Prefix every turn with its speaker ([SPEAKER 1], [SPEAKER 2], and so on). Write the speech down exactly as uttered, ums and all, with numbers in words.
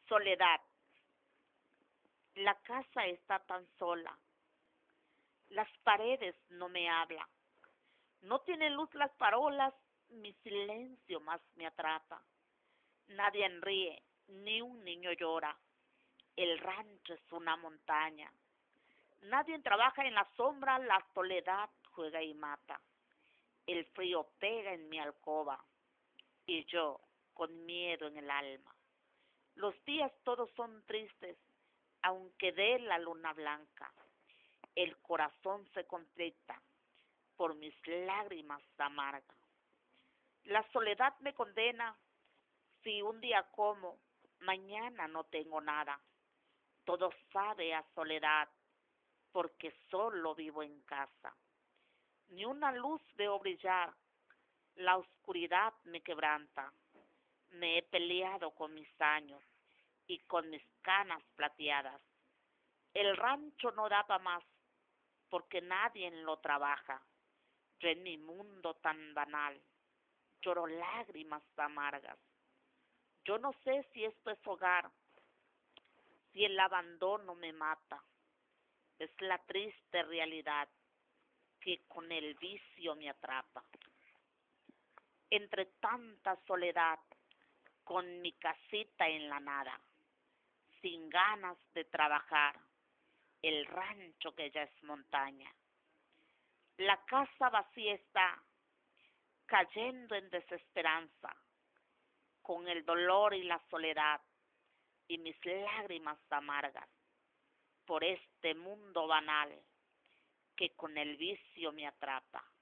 [SPEAKER 1] Soledad. La casa está tan sola. Las paredes no me hablan. No tienen luz las parolas, mi silencio más me atrapa. Nadie ríe, ni un niño llora. El rancho es una montaña. Nadie trabaja en la sombra, la soledad juega y mata. El frío pega en mi alcoba y yo con miedo en el alma. Los días todos son tristes, aunque dé la luna blanca. El corazón se contrita por mis lágrimas amargas. La soledad me condena, si un día como, mañana no tengo nada. Todo sabe a soledad, porque solo vivo en casa. Ni una luz veo brillar, la oscuridad me quebranta. Me he peleado con mis años y con mis canas plateadas. El rancho no da pa' más, porque nadie lo trabaja. Yo en mi mundo tan banal lloro lágrimas amargas. Yo no sé si esto es hogar, si el abandono me mata. Es la triste realidad que con el vicio me atrapa. Entre tanta soledad, con mi casita en la nada, sin ganas de trabajar, el rancho que ya es montaña. La casa vacía está, cayendo en desesperanza, con el dolor y la soledad y mis lágrimas amargas, por este mundo banal que con el vicio me atrapa.